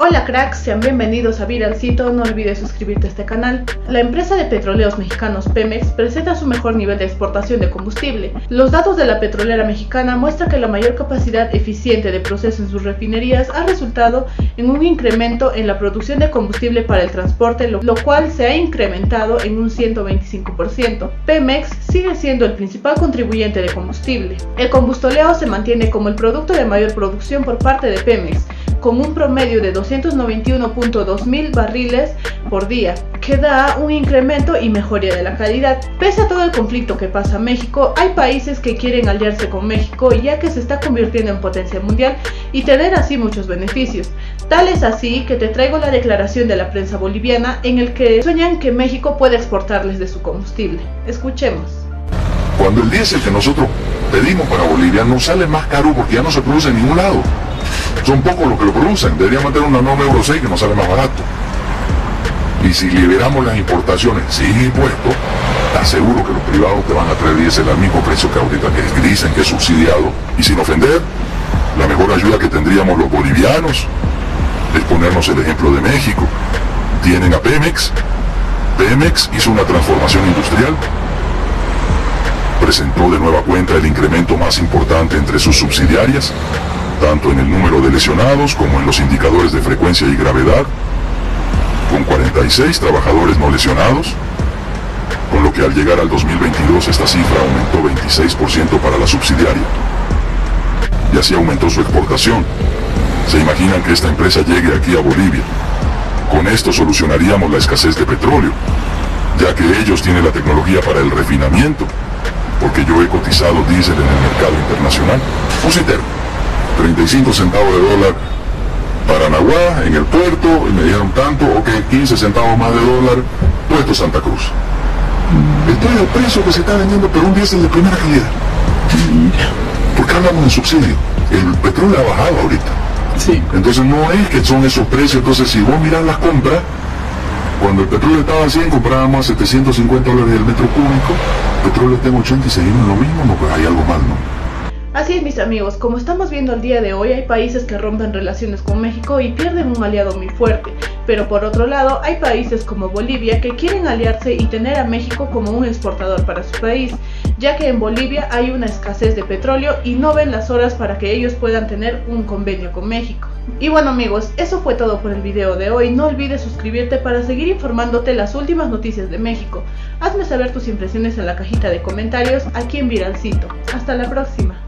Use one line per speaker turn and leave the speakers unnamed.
Hola cracks, sean bienvenidos a Viralcito, no olvides suscribirte a este canal. La empresa de petróleos mexicanos Pemex presenta su mejor nivel de exportación de combustible. Los datos de la petrolera mexicana muestran que la mayor capacidad eficiente de proceso en sus refinerías ha resultado en un incremento en la producción de combustible para el transporte, lo cual se ha incrementado en un 125%. Pemex sigue siendo el principal contribuyente de combustible. El combustoleo se mantiene como el producto de mayor producción por parte de Pemex, con un promedio de 291.2 mil barriles por día, que da un incremento y mejoría de la calidad. Pese a todo el conflicto que pasa México, hay países que quieren aliarse con México ya que se está convirtiendo en potencia mundial y tener así muchos beneficios. Tal es así que te traigo la declaración de la prensa boliviana en el que sueñan que México puede exportarles de su combustible. Escuchemos.
Cuando el diésel que nosotros pedimos para Bolivia nos sale más caro porque ya no se produce en ningún lado. Son pocos los que lo producen, deberían mantener una norma Euro 6 que nos sale más barato. Y si liberamos las importaciones sin impuestos, te aseguro que los privados te van a traer diésel al mismo precio que ahorita, que dicen que es subsidiado. Y sin ofender, la mejor ayuda que tendríamos los bolivianos es ponernos el ejemplo de México. Tienen a Pemex. Pemex hizo una transformación industrial, presentó de nueva cuenta el incremento más importante entre sus subsidiarias, tanto en el número de lesionados como en los indicadores de frecuencia y gravedad, con 46 trabajadores no lesionados, con lo que al llegar al 2022 esta cifra aumentó 26% para la subsidiaria. Y así aumentó su exportación. ¿Se imaginan que esta empresa llegue aquí a Bolivia? Con esto solucionaríamos la escasez de petróleo, ya que ellos tienen la tecnología para el refinamiento, porque yo he cotizado diésel en el mercado internacional. Un citero, 35 centavos de dólar para Nahuá, en el puerto, y me dieron tanto, ok, 15 centavos más de dólar, puerto Santa Cruz. Estoy al precio que se está vendiendo, pero un diésel de primera calidad. ¿Por qué hablamos de subsidio? El petróleo ha bajado ahorita.
Sí.
Entonces no es que son esos precios. Entonces si vos mirás las compras, cuando el petróleo estaba a 100, comprábamos a 750 dólares el metro cúbico, el petróleo está en 80 y seguimos en lo mismo, no, pues hay algo mal, ¿no?
Así es, mis amigos, como estamos viendo el día de hoy, hay países que rompen relaciones con México y pierden un aliado muy fuerte, pero por otro lado hay países como Bolivia que quieren aliarse y tener a México como un exportador para su país, ya que en Bolivia hay una escasez de petróleo y no ven las horas para que ellos puedan tener un convenio con México. Y bueno amigos, eso fue todo por el video de hoy. No olvides suscribirte para seguir informándote las últimas noticias de México. Hazme saber tus impresiones en la cajita de comentarios aquí en Viralcito. Hasta la próxima.